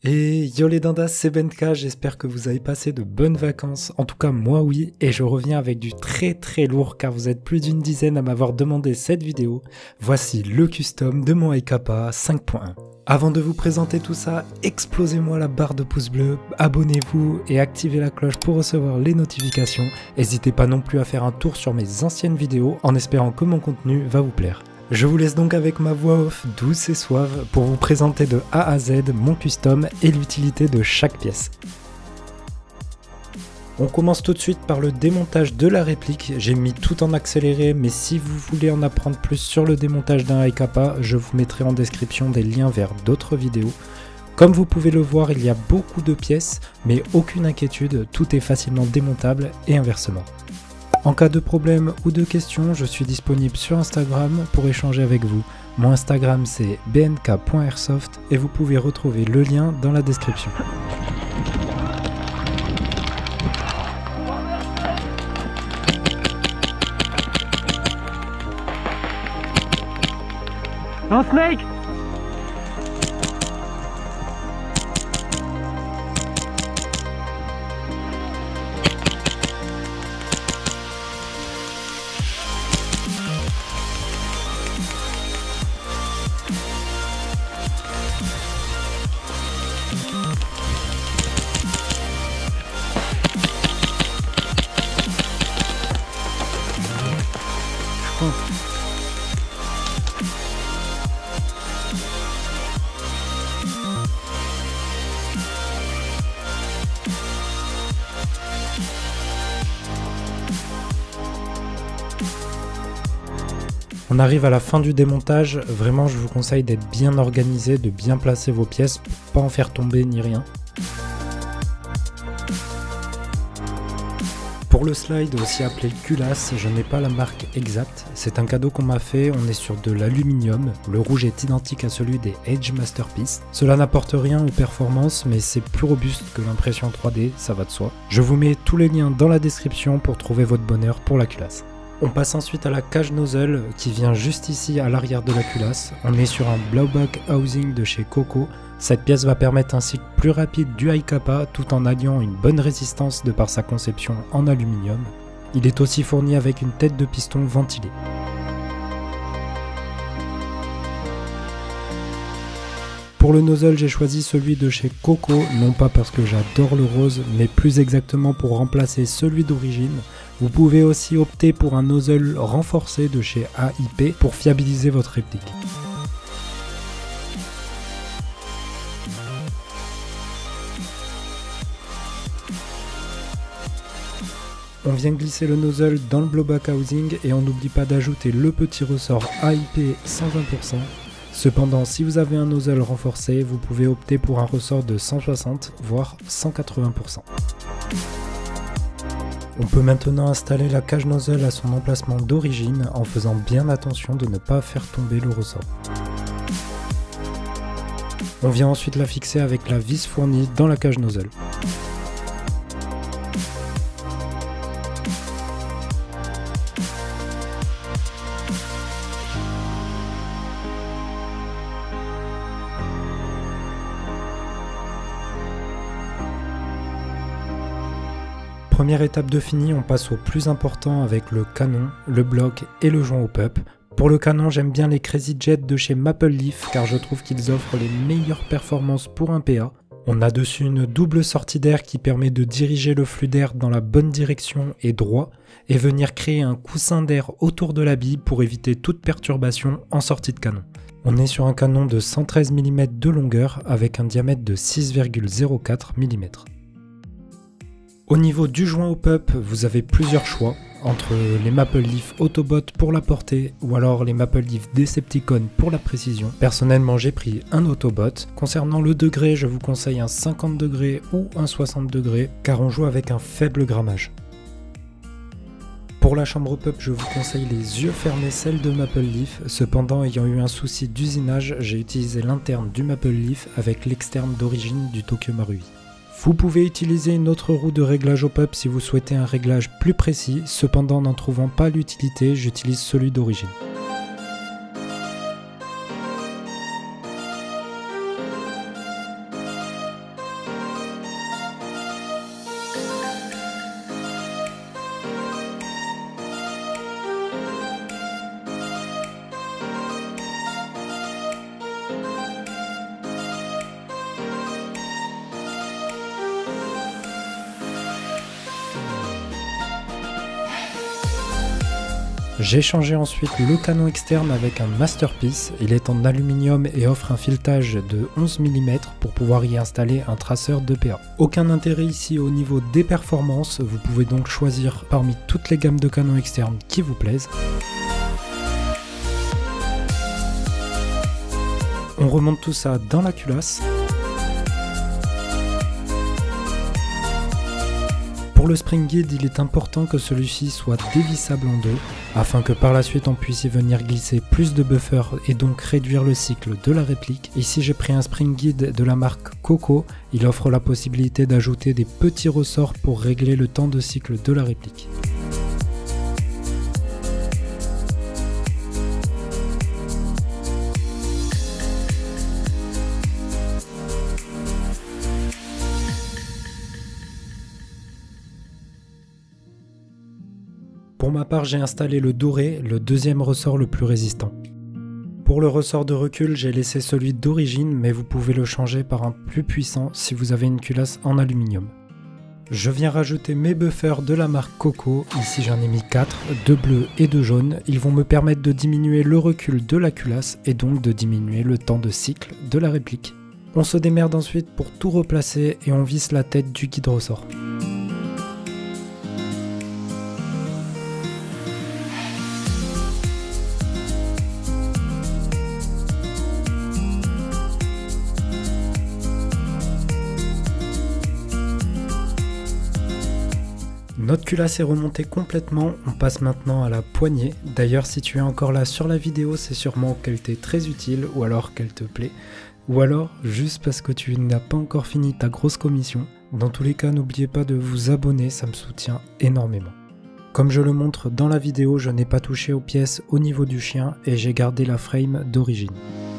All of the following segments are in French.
Et yo les dindas, c'est Benka, j'espère que vous avez passé de bonnes vacances, en tout cas moi oui, et je reviens avec du très lourd car vous êtes plus d'une dizaine à m'avoir demandé cette vidéo. Voici le custom de mon iKappa 5.1. Avant de vous présenter tout ça, explosez-moi la barre de pouces bleus, abonnez-vous et activez la cloche pour recevoir les notifications. N'hésitez pas non plus à faire un tour sur mes anciennes vidéos en espérant que mon contenu va vous plaire. Je vous laisse donc avec ma voix off douce et suave pour vous présenter de A à Z mon custom et l'utilité de chaque pièce. On commence tout de suite par le démontage de la réplique. J'ai mis tout en accéléré, mais si vous voulez en apprendre plus sur le démontage d'un iKappa, je vous mettrai en description des liens vers d'autres vidéos. Comme vous pouvez le voir, il y a beaucoup de pièces, mais aucune inquiétude, tout est facilement démontable et inversement. En cas de problème ou de questions, je suis disponible sur Instagram pour échanger avec vous. Mon Instagram c'est bnk.airsoft et vous pouvez retrouver le lien dans la description. Un snake! On arrive à la fin du démontage, vraiment je vous conseille d'être bien organisé, de bien placer vos pièces pour pas en faire tomber ni rien. Pour le slide, aussi appelé culasse, je n'ai pas la marque exacte, c'est un cadeau qu'on m'a fait, on est sur de l'aluminium, le rouge est identique à celui des Edge Masterpiece. Cela n'apporte rien aux performances, mais c'est plus robuste que l'impression 3D, ça va de soi. Je vous mets tous les liens dans la description pour trouver votre bonheur pour la culasse. On passe ensuite à la cage nozzle qui vient juste ici à l'arrière de la culasse. On est sur un blowback housing de chez Coco. Cette pièce va permettre un cycle plus rapide du iKappa tout en alliant une bonne résistance de par sa conception en aluminium. Il est aussi fourni avec une tête de piston ventilée. Pour le nozzle, j'ai choisi celui de chez Coco, non pas parce que j'adore le rose, mais plus exactement pour remplacer celui d'origine. Vous pouvez aussi opter pour un nozzle renforcé de chez AIP pour fiabiliser votre réplique. On vient glisser le nozzle dans le blowback housing et on n'oublie pas d'ajouter le petit ressort AIP 120%. Cependant, si vous avez un nozzle renforcé, vous pouvez opter pour un ressort de 160 voire 180%. On peut maintenant installer la cage nozzle à son emplacement d'origine en faisant bien attention de ne pas faire tomber le ressort. On vient ensuite la fixer avec la vis fournie dans la cage nozzle. Première étape de fini, on passe au plus important avec le canon, le bloc et le joint au pup. Pour le canon, j'aime bien les Crazy Jet de chez Maple Leaf car je trouve qu'ils offrent les meilleures performances pour un PA. On a dessus une double sortie d'air qui permet de diriger le flux d'air dans la bonne direction et droit et venir créer un coussin d'air autour de la bille pour éviter toute perturbation en sortie de canon. On est sur un canon de 113 mm de longueur avec un diamètre de 6,04 mm. Au niveau du joint au pup, vous avez plusieurs choix entre les Maple Leaf Autobot pour la portée ou alors les Maple Leaf Decepticon pour la précision. Personnellement, j'ai pris un Autobot. Concernant le degré, je vous conseille un 50 degrés ou un 60 degrés car on joue avec un faible grammage. Pour la chambre pup, je vous conseille les yeux fermés, celle de Maple Leaf. Cependant, ayant eu un souci d'usinage, j'ai utilisé l'interne du Maple Leaf avec l'externe d'origine du Tokyo Marui. Vous pouvez utiliser une autre roue de réglage au pup si vous souhaitez un réglage plus précis, cependant n'en trouvant pas l'utilité, j'utilise celui d'origine. J'ai changé ensuite le canon externe avec un Masterpiece. Il est en aluminium et offre un filetage de 11 mm pour pouvoir y installer un traceur d'EPA. Aucun intérêt ici au niveau des performances, vous pouvez donc choisir parmi toutes les gammes de canons externes qui vous plaisent. On remonte tout ça dans la culasse. Pour le spring guide, il est important que celui-ci soit dévissable en deux, afin que par la suite on puisse y venir glisser plus de buffer et donc réduire le cycle de la réplique. Ici j'ai pris un spring guide de la marque Coco, il offre la possibilité d'ajouter des petits ressorts pour régler le temps de cycle de la réplique. Pour ma part, j'ai installé le doré, le deuxième ressort le plus résistant. Pour le ressort de recul, j'ai laissé celui d'origine, mais vous pouvez le changer par un plus puissant si vous avez une culasse en aluminium. Je viens rajouter mes buffers de la marque Coco, ici j'en ai mis 4, 2 bleus et 2 jaunes. Ils vont me permettre de diminuer le recul de la culasse et donc de diminuer le temps de cycle de la réplique. On se démerde ensuite pour tout replacer et on visse la tête du guide ressort. Notre culasse est remontée complètement, on passe maintenant à la poignée. D'ailleurs si tu es encore là sur la vidéo, c'est sûrement qu'elle t'est très utile ou alors qu'elle te plaît. Ou alors juste parce que tu n'as pas encore fini ta grosse commission. Dans tous les cas, n'oubliez pas de vous abonner, ça me soutient énormément. Comme je le montre dans la vidéo, je n'ai pas touché aux pièces au niveau du chien et j'ai gardé la frame d'origine.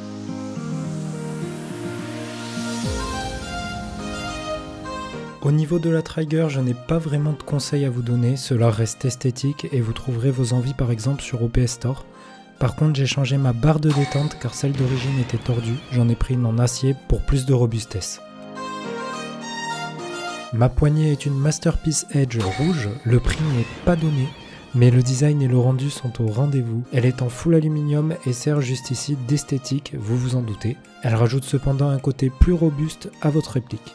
Au niveau de la trigger, je n'ai pas vraiment de conseils à vous donner, cela reste esthétique et vous trouverez vos envies par exemple sur OPS Store. Par contre, j'ai changé ma barre de détente car celle d'origine était tordue, j'en ai pris une en acier pour plus de robustesse. Ma poignée est une Masterpiece Edge rouge, le prix n'est pas donné, mais le design et le rendu sont au rendez-vous. Elle est en full aluminium et sert juste ici d'esthétique, vous vous en doutez. Elle rajoute cependant un côté plus robuste à votre réplique.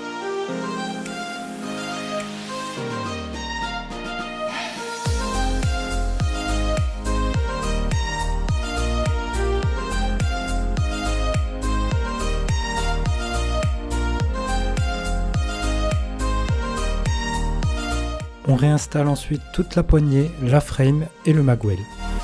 On réinstalle ensuite toute la poignée, la frame et le magwell.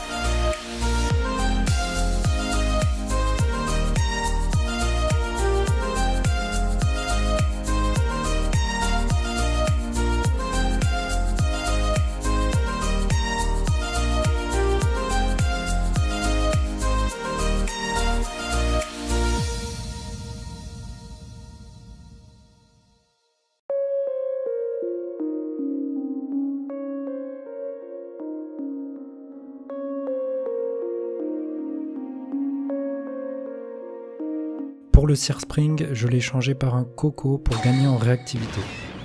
Pour le Sear Spring, je l'ai changé par un Coco pour gagner en réactivité.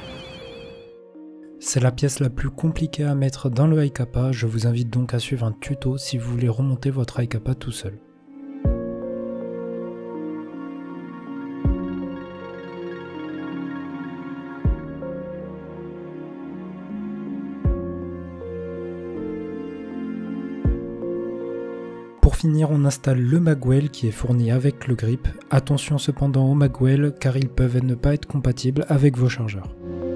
C'est la pièce la plus compliquée à mettre dans le Hi-Capa, je vous invite donc à suivre un tuto si vous voulez remonter votre Hi-Capa tout seul. Pour finir, on installe le magwell qui est fourni avec le grip. Attention cependant au magwell car ils peuvent ne pas être compatibles avec vos chargeurs.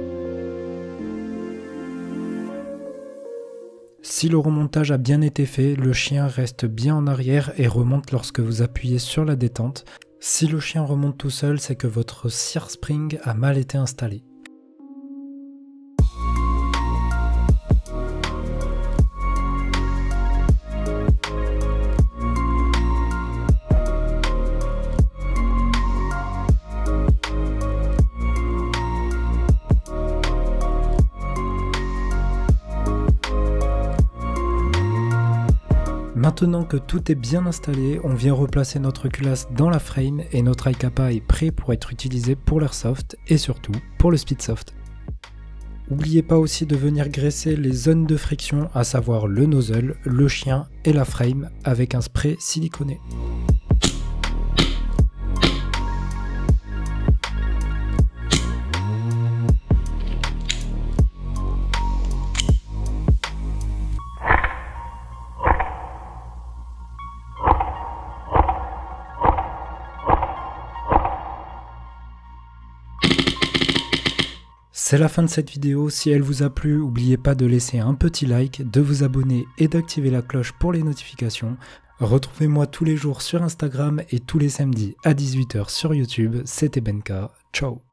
Si le remontage a bien été fait, le chien reste bien en arrière et remonte lorsque vous appuyez sur la détente. Si le chien remonte tout seul, c'est que votre Sear Spring a mal été installé. Maintenant que tout est bien installé, on vient replacer notre culasse dans la frame et notre Hi-Capa est prêt pour être utilisé pour l'airsoft et surtout pour le speedsoft. N'oubliez pas aussi de venir graisser les zones de friction, à savoir le nozzle, le chien et la frame avec un spray siliconé. C'est la fin de cette vidéo. Si elle vous a plu, n'oubliez pas de laisser un petit like, de vous abonner et d'activer la cloche pour les notifications. Retrouvez-moi tous les jours sur Instagram et tous les samedis à 18 h sur YouTube. C'était Benka. Ciao.